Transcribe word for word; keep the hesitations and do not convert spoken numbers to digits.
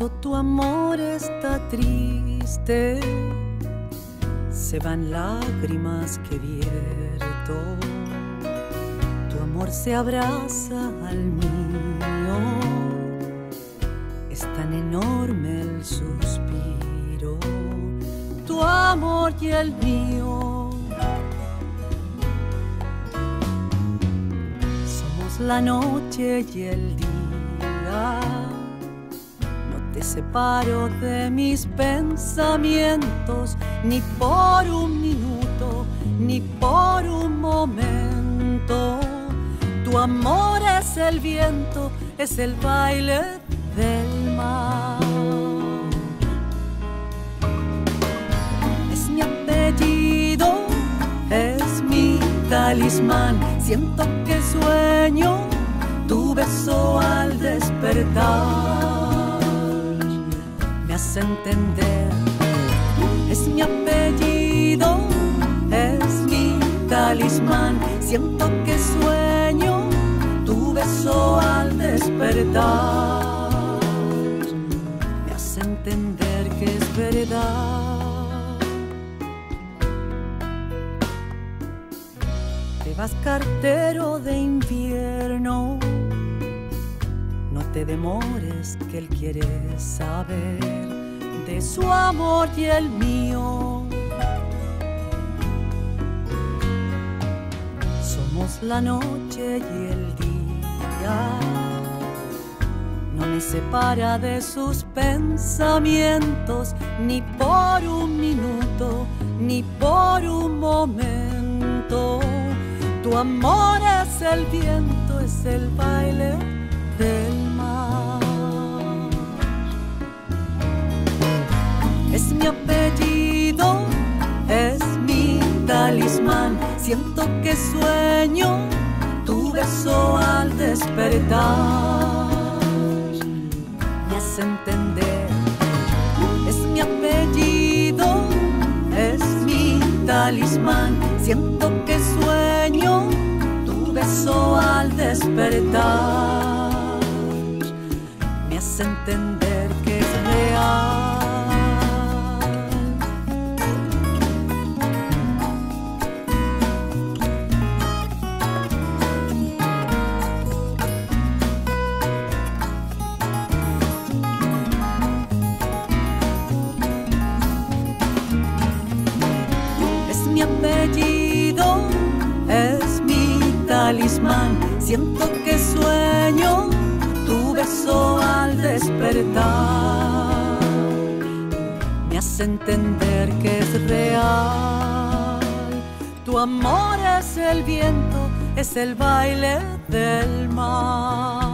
Cuando tu amor está triste, se van lágrimas que vierto. Tu amor se abraza al mío, es tan enorme el suspiro. Tu amor y el mío somos la noche y el día. Te separo de mis pensamientos, ni por un minuto, ni por un momento. Tu amor es el viento, es el baile del mar. Es mi apellido, es mi talismán. Siento que sueño tu beso al despertar. Entender, es mi apellido, es mi talismán. Siento que sueño tu beso al despertar. Me hace entender que es verdad. Te vas cartero de invierno, no te demores que él quiere saber de su amor y el mío. Somos la noche y el día, no me separa de sus pensamientos, ni por un minuto, ni por un momento. Tu amor es el viento, es el baile del mar. Es mi apellido, es mi talismán. Siento que sueño tu beso al despertar. Me hace entender, es mi apellido, es mi talismán. Siento que sueño tu beso al despertar. Me hace entender que es real. Mi apellido, es mi talismán. Siento que sueño tu beso al despertar. Me hace entender que es real. Tu amor es el viento, es el baile del mar.